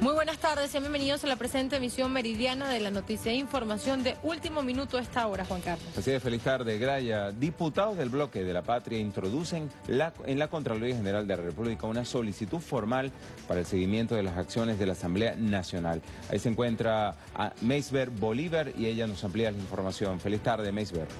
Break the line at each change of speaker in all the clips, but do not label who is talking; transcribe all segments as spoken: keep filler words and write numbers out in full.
Muy buenas tardes, sean bienvenidos a la presente emisión meridiana de la noticia e información de último minuto a esta hora, Juan Carlos.
Así es, feliz tarde, Graya. Diputados del Bloque de la Patria introducen la, en la Contraloría General de la República una solicitud formal para el seguimiento de las acciones de la Asamblea Nacional. Ahí se encuentra a Meisber Bolívar y ella nos amplía la información. Feliz tarde, Meisber.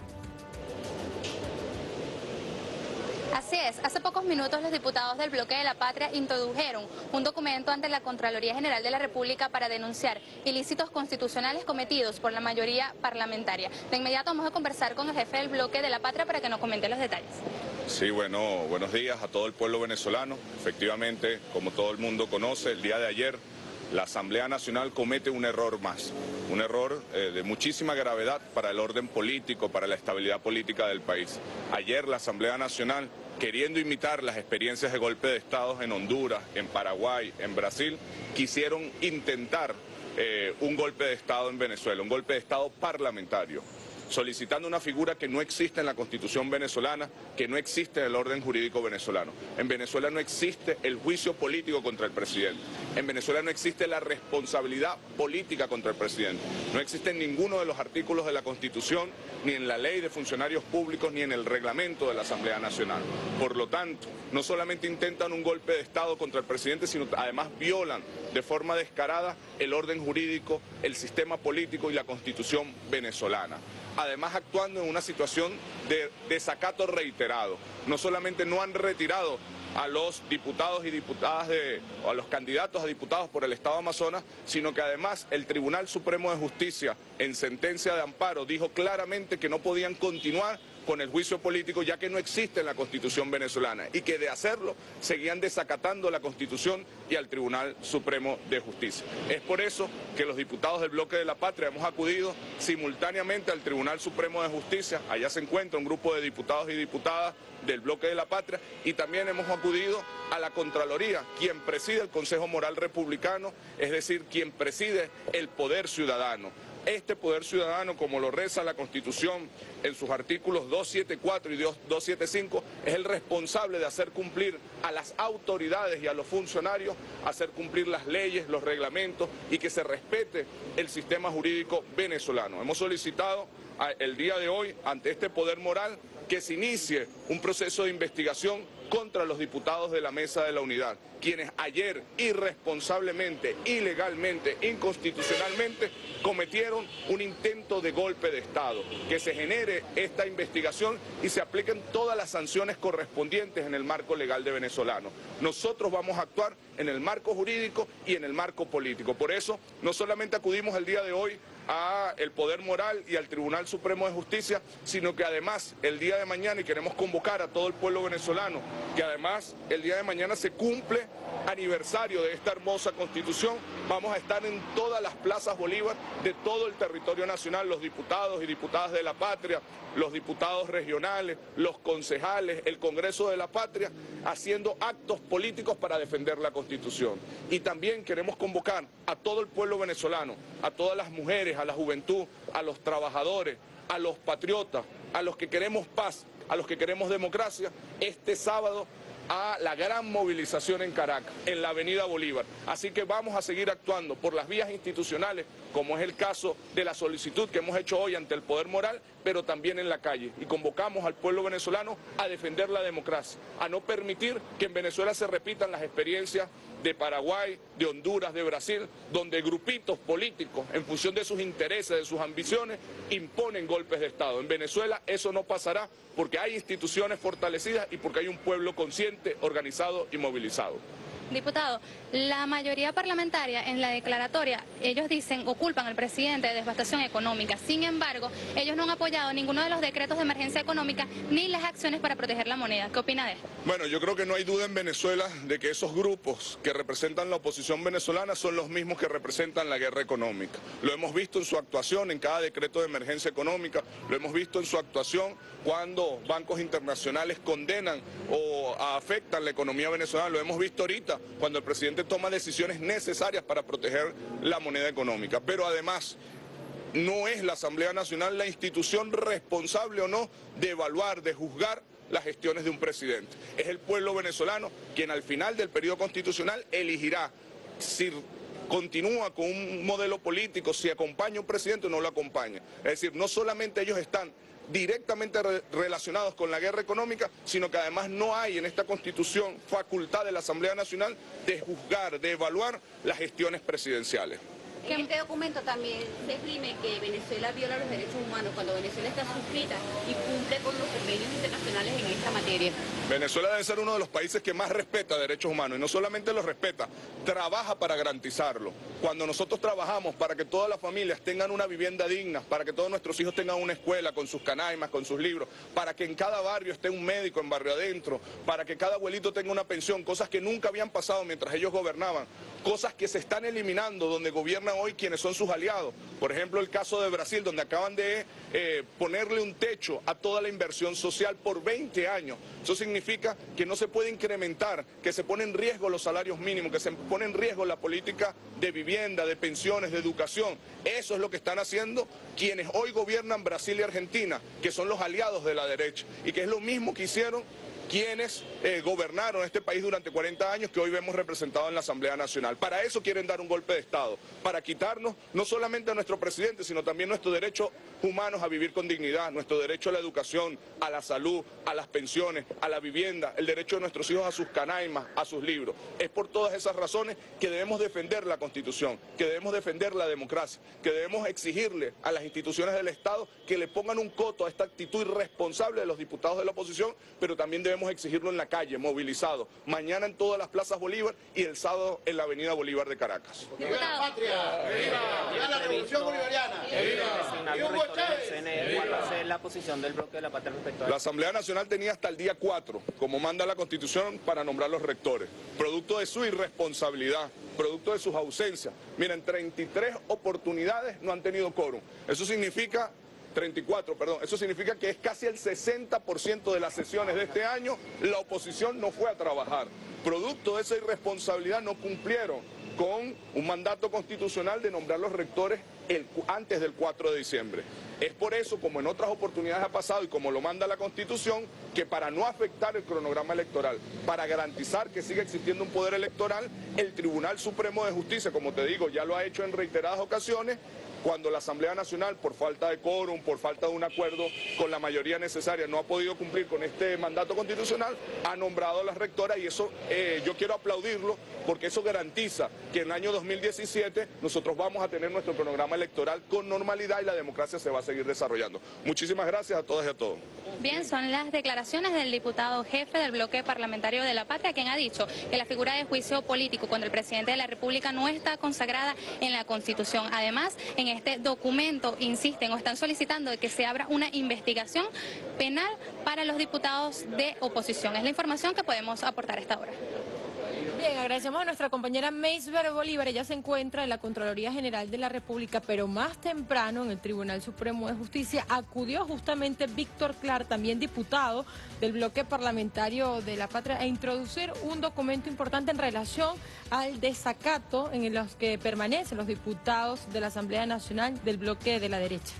Así es, hace pocos minutos los diputados del Bloque de la Patria introdujeron un documento ante la Contraloría General de la República para denunciar ilícitos constitucionales cometidos por la mayoría parlamentaria. De inmediato vamos a conversar con el jefe del Bloque de la Patria para que nos comente los detalles.
Sí, bueno, buenos días a todo el pueblo venezolano. Efectivamente, como todo el mundo conoce, el día de ayer la Asamblea Nacional comete un error más, un error eh, de muchísima gravedad para el orden político, para la estabilidad política del país. Ayer la Asamblea Nacional, queriendo imitar las experiencias de golpe de Estado en Honduras, en Paraguay, en Brasil, quisieron intentar eh, un golpe de Estado en Venezuela, un golpe de Estado parlamentario, solicitando una figura que no existe en la Constitución venezolana, que no existe en el orden jurídico venezolano. En Venezuela no existe el juicio político contra el presidente. En Venezuela no existe la responsabilidad política contra el presidente. No existe en ninguno de los artículos de la Constitución, ni en la Ley de Funcionarios Públicos, ni en el reglamento de la Asamblea Nacional. Por lo tanto, no solamente intentan un golpe de Estado contra el presidente, sino además violan de forma descarada el orden jurídico, el sistema político y la Constitución venezolana. Además, actuando en una situación de desacato reiterado. No solamente no han retirado a los diputados y diputadas de, o a los candidatos a diputados por el Estado Amazonas, sino que además el Tribunal Supremo de Justicia, en sentencia de amparo, dijo claramente que no podían continuar con el juicio político, ya que no existe en la Constitución venezolana, y que de hacerlo seguían desacatando la Constitución y al Tribunal Supremo de Justicia. Es por eso que los diputados del Bloque de la Patria hemos acudido simultáneamente al Tribunal Supremo de Justicia. Allá se encuentra un grupo de diputados y diputadas del Bloque de la Patria, y también hemos acudido a la Contraloría, quien preside el Consejo Moral Republicano, es decir, quien preside el poder ciudadano. Este poder ciudadano, como lo reza la Constitución en sus artículos doscientos setenta y cuatro y doscientos setenta y cinco, es el responsable de hacer cumplir a las autoridades y a los funcionarios, hacer cumplir las leyes, los reglamentos y que se respete el sistema jurídico venezolano. Hemos solicitado el día de hoy ante este poder moral que se inicie un proceso de investigación contra los diputados de la Mesa de la Unidad, quienes ayer irresponsablemente, ilegalmente, inconstitucionalmente cometieron un intento de golpe de Estado. Que se genere esta investigación y se apliquen todas las sanciones correspondientes en el marco legal de venezolano. Nosotros vamos a actuar en el marco jurídico y en el marco político. Por eso, no solamente acudimos el día de hoy al Poder Moral y al Tribunal Supremo de Justicia, sino que además el día de mañana, y queremos convocar a todo el pueblo venezolano, que además el día de mañana se cumple aniversario de esta hermosa Constitución, vamos a estar en todas las plazas Bolívar de todo el territorio nacional, los diputados y diputadas de la Patria, los diputados regionales, los concejales, el Congreso de la Patria, haciendo actos políticos para defender la Constitución. Y también queremos convocar a todo el pueblo venezolano, a todas las mujeres, a la juventud, a los trabajadores, a los patriotas, a los que queremos paz, a los que queremos democracia, este sábado a la gran movilización en Caracas, en la Avenida Bolívar. Así que vamos a seguir actuando por las vías institucionales, como es el caso de la solicitud que hemos hecho hoy ante el Poder Moral, pero también en la calle. Y convocamos al pueblo venezolano a defender la democracia, a no permitir que en Venezuela se repitan las experiencias de Paraguay, de Honduras, de Brasil, donde grupitos políticos, en función de sus intereses, de sus ambiciones, imponen golpes de Estado. En Venezuela eso no pasará porque hay instituciones fortalecidas y porque hay un pueblo consciente, organizado y movilizado.
Diputado, la mayoría parlamentaria en la declaratoria, ellos dicen o culpan al presidente de devastación económica. Sin embargo, ellos no han apoyado ninguno de los decretos de emergencia económica ni las acciones para proteger la moneda. ¿Qué opina de esto?
Bueno, yo creo que no hay duda en Venezuela de que esos grupos que representan la oposición venezolana son los mismos que representan la guerra económica. Lo hemos visto en su actuación en cada decreto de emergencia económica, lo hemos visto en su actuación cuando bancos internacionales condenan o afectan la economía venezolana, lo hemos visto ahorita cuando el presidente toma decisiones necesarias para proteger la moneda económica. Pero además, no es la Asamblea Nacional la institución responsable o no de evaluar, de juzgar las gestiones de un presidente. Es el pueblo venezolano quien al final del periodo constitucional elegirá si continúa con un modelo político, si acompaña a un presidente o no lo acompaña. Es decir, no solamente ellos están directamente re relacionados con la guerra económica, sino que además no hay en esta Constitución facultad de la Asamblea Nacional de juzgar, de evaluar las gestiones presidenciales.
En este documento también se exprime que Venezuela viola los derechos humanos cuando Venezuela está suscrita y cumple con los convenios internacionales en esta materia.
Venezuela debe ser uno de los países que más respeta derechos humanos y no solamente los respeta, trabaja para garantizarlo. Cuando nosotros trabajamos para que todas las familias tengan una vivienda digna, para que todos nuestros hijos tengan una escuela con sus canaimas, con sus libros, para que en cada barrio esté un médico en barrio adentro, para que cada abuelito tenga una pensión, cosas que nunca habían pasado mientras ellos gobernaban, cosas que se están eliminando donde gobiernan hoy quienes son sus aliados. Por ejemplo, el caso de Brasil, donde acaban de eh, ponerle un techo a toda la inversión social por veinte años. Eso significa que no se puede incrementar, que se pone en riesgo los salarios mínimos, que se pone en riesgo la política de vivienda, de pensiones, de educación. Eso es lo que están haciendo quienes hoy gobiernan Brasil y Argentina, que son los aliados de la derecha, y que es lo mismo que hicieron quienes eh, gobernaron este país durante cuarenta años, que hoy vemos representado en la Asamblea Nacional. Para eso quieren dar un golpe de Estado, para quitarnos no solamente a nuestro presidente, sino también nuestros derechos humanos a vivir con dignidad, nuestro derecho a la educación, a la salud, a las pensiones, a la vivienda, el derecho de nuestros hijos a sus canaimas, a sus libros. Es por todas esas razones que debemos defender la Constitución, que debemos defender la democracia, que debemos exigirle a las instituciones del Estado que le pongan un coto a esta actitud irresponsable de los diputados de la oposición, pero también debemos exigirlo en la calle, movilizado, mañana en todas las plazas Bolívar y el sábado en la avenida Bolívar de Caracas.
¡Viva la patria! ¡Viva! ¡Viva la revolución bolivariana! ¡Viva! ¡Y Hugo Chávez!
¿Cuál va a ser la posición del bloque de la patria respecto a
La Asamblea Nacional tenía hasta el día cuatro, como manda la Constitución, para nombrar los rectores, producto de su irresponsabilidad, producto de sus ausencias. Miren, treinta y tres oportunidades no han tenido quórum. Eso significa... treinta y cuatro, perdón, eso significa que es casi el sesenta por ciento de las sesiones de este año, la oposición no fue a trabajar. Producto de esa irresponsabilidad no cumplieron con un mandato constitucional de nombrar los rectores el, antes del cuatro de diciembre. Es por eso, como en otras oportunidades ha pasado y como lo manda la Constitución, que para no afectar el cronograma electoral, para garantizar que siga existiendo un poder electoral, el Tribunal Supremo de Justicia, como te digo, ya lo ha hecho en reiteradas ocasiones, cuando la Asamblea Nacional, por falta de quórum, por falta de un acuerdo con la mayoría necesaria, no ha podido cumplir con este mandato constitucional, ha nombrado a la rectora y eso eh, yo quiero aplaudirlo porque eso garantiza que en el año dos mil diecisiete nosotros vamos a tener nuestro cronograma electoral con normalidad y la democracia se va a seguir desarrollando. Muchísimas gracias a todas y a todos.
Bien, son las declaraciones del diputado jefe del bloque parlamentario de la Patria, quien ha dicho que la figura de juicio político contra el presidente de la República no está consagrada en la Constitución. Además, en este documento insisten o están solicitando de que se abra una investigación penal para los diputados de oposición. Es la información que podemos aportar a esta hora.
Bien, agradecemos a nuestra compañera Meisber Bolívar. Ella se encuentra en la Contraloría General de la República, pero más temprano en el Tribunal Supremo de Justicia acudió justamente Víctor Clark, también diputado del bloque parlamentario de la Patria, a introducir un documento importante en relación al desacato en los que permanecen los diputados de la Asamblea Nacional del bloque de la derecha.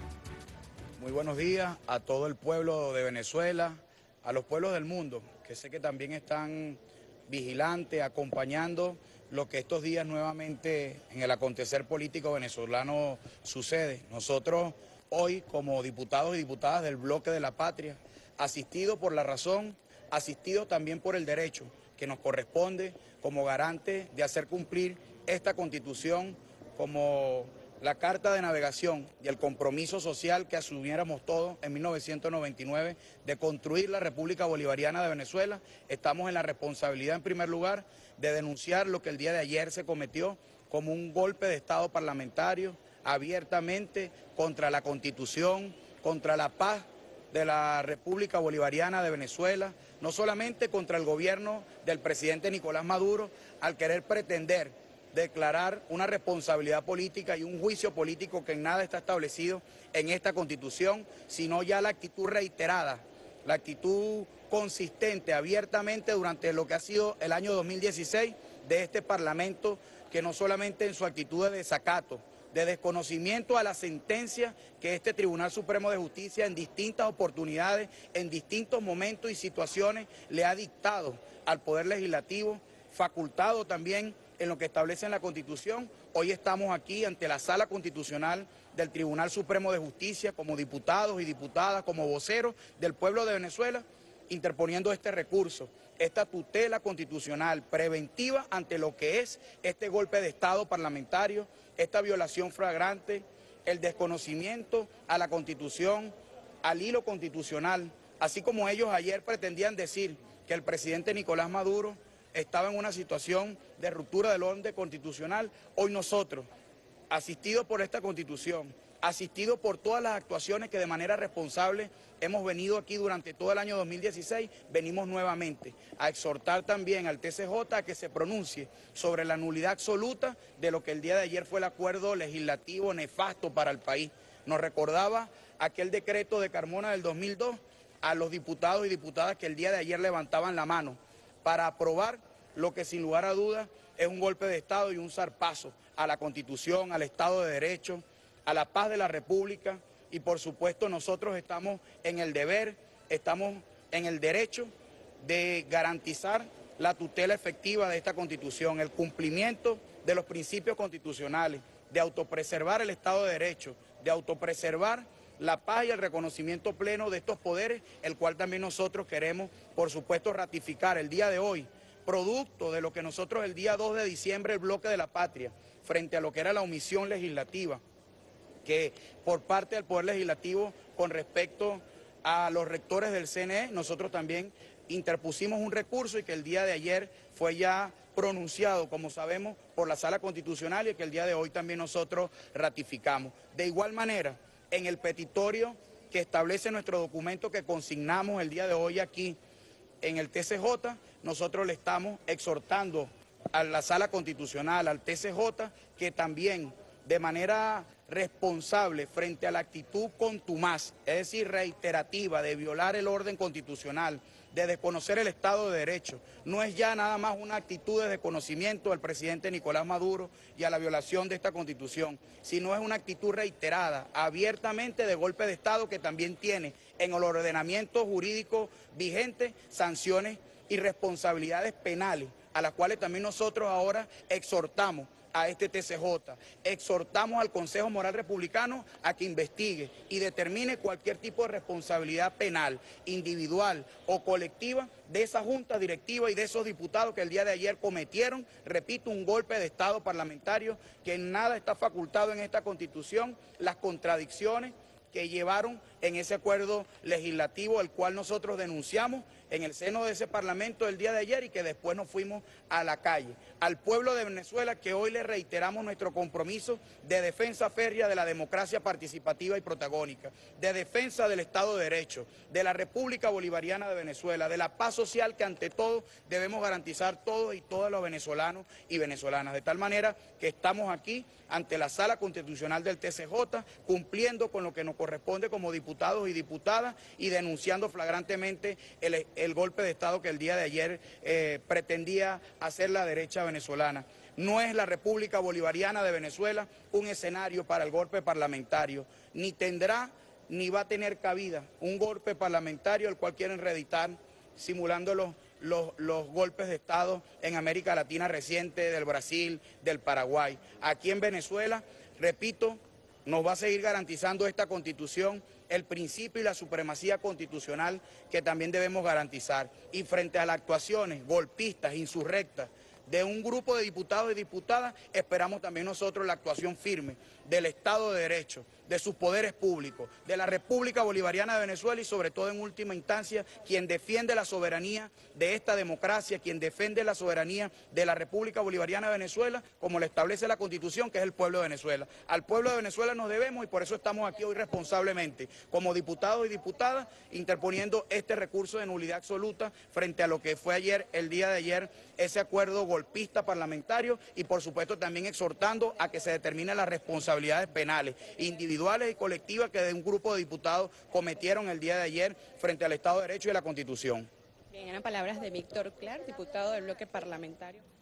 Muy buenos días a todo el pueblo de Venezuela, a los pueblos del mundo, que sé que también están vigilante, acompañando lo que estos días nuevamente en el acontecer político venezolano sucede. Nosotros hoy, como diputados y diputadas del bloque de la Patria, asistidos por la razón, asistidos también por el derecho, que nos corresponde como garante de hacer cumplir esta Constitución como la carta de navegación y el compromiso social que asumiéramos todos en mil novecientos noventa y nueve de construir la República Bolivariana de Venezuela. Estamos en la responsabilidad, en primer lugar, de denunciar lo que el día de ayer se cometió como un golpe de Estado parlamentario, abiertamente contra la Constitución, contra la paz de la República Bolivariana de Venezuela, no solamente contra el gobierno del presidente Nicolás Maduro, al querer pretender declarar una responsabilidad política y un juicio político que en nada está establecido en esta Constitución, sino ya la actitud reiterada, la actitud consistente, abiertamente durante lo que ha sido el año dos mil dieciséis de este Parlamento, que no solamente en su actitud de desacato, de desconocimiento a la sentencia que este Tribunal Supremo de Justicia en distintas oportunidades, en distintos momentos y situaciones le ha dictado al Poder Legislativo, facultado también en lo que establece en la Constitución. Hoy estamos aquí ante la Sala Constitucional del Tribunal Supremo de Justicia como diputados y diputadas, como voceros del pueblo de Venezuela, interponiendo este recurso, esta tutela constitucional preventiva ante lo que es este golpe de Estado parlamentario, esta violación flagrante, el desconocimiento a la Constitución, al hilo constitucional, así como ellos ayer pretendían decir que el presidente Nicolás Maduro estaba en una situación de ruptura del orden constitucional. Hoy nosotros, asistidos por esta Constitución, asistidos por todas las actuaciones que de manera responsable hemos venido aquí durante todo el año dos mil dieciséis, venimos nuevamente a exhortar también al T C J a que se pronuncie sobre la nulidad absoluta de lo que el día de ayer fue el acuerdo legislativo nefasto para el país. Nos recordaba aquel decreto de Carmona del dos mil dos a los diputados y diputadas que el día de ayer levantaban la mano para aprobar lo que sin lugar a dudas es un golpe de Estado y un zarpazo a la Constitución, al Estado de Derecho, a la paz de la República, y por supuesto nosotros estamos en el deber, estamos en el derecho de garantizar la tutela efectiva de esta Constitución, el cumplimiento de los principios constitucionales, de autopreservar el Estado de Derecho, de autopreservar la paz y el reconocimiento pleno de estos poderes, el cual también nosotros queremos, por supuesto, ratificar el día de hoy, producto de lo que nosotros el día dos de diciembre, el bloque de la patria, frente a lo que era la omisión legislativa, que por parte del Poder Legislativo con respecto a los rectores del C N E, nosotros también interpusimos un recurso y que el día de ayer fue ya pronunciado, como sabemos, por la Sala Constitucional y que el día de hoy también nosotros ratificamos. De igual manera, en el petitorio que establece nuestro documento que consignamos el día de hoy aquí en el T C J, nosotros le estamos exhortando a la Sala Constitucional, al T C J, que también de manera responsable frente a la actitud contumaz, es decir, reiterativa, de violar el orden constitucional, de desconocer el Estado de Derecho. No es ya nada más una actitud de desconocimiento del presidente Nicolás Maduro y a la violación de esta Constitución, sino es una actitud reiterada, abiertamente de golpe de Estado que también tiene en el ordenamiento jurídico vigente sanciones y responsabilidades penales, a las cuales también nosotros ahora exhortamos a este T C J, exhortamos al Consejo Moral Republicano a que investigue y determine cualquier tipo de responsabilidad penal, individual o colectiva de esa junta directiva y de esos diputados que el día de ayer cometieron, repito, un golpe de Estado parlamentario que en nada está facultado en esta Constitución, las contradicciones que llevaron en ese acuerdo legislativo, el cual nosotros denunciamos en el seno de ese Parlamento el día de ayer y que después nos fuimos a la calle. Al pueblo de Venezuela, que hoy le reiteramos nuestro compromiso de defensa férrea de la democracia participativa y protagónica, de defensa del Estado de Derecho, de la República Bolivariana de Venezuela, de la paz social que ante todo debemos garantizar todos y todas los venezolanos y venezolanas. De tal manera que estamos aquí ante la Sala Constitucional del T C J, cumpliendo con lo que nos corresponde como diputados y diputadas y denunciando flagrantemente el, el golpe de Estado que el día de ayer eh, pretendía hacer la derecha venezolana. No es la República Bolivariana de Venezuela un escenario para el golpe parlamentario, ni tendrá ni va a tener cabida un golpe parlamentario el cual quieren reeditar simulando los, los, los golpes de Estado en América Latina reciente, del Brasil, del Paraguay. Aquí en Venezuela, repito, nos va a seguir garantizando esta Constitución el principio y la supremacía constitucional que también debemos garantizar. Y frente a las actuaciones golpistas, insurrectas, de un grupo de diputados y diputadas, esperamos también nosotros la actuación firme del Estado de Derecho, de sus poderes públicos, de la República Bolivariana de Venezuela y sobre todo en última instancia quien defiende la soberanía de esta democracia, quien defiende la soberanía de la República Bolivariana de Venezuela, como lo establece la Constitución, que es el pueblo de Venezuela. Al pueblo de Venezuela nos debemos y por eso estamos aquí hoy responsablemente, como diputados y diputadas, interponiendo este recurso de nulidad absoluta frente a lo que fue ayer, el día de ayer, ese acuerdo golpista parlamentario y por supuesto también exhortando a que se determinen las responsabilidades penales, individuales y colectivas que de un grupo de diputados cometieron el día de ayer frente al Estado de Derecho y a la Constitución.
Bien, eran palabras de Víctor Clark, diputado del bloque parlamentario.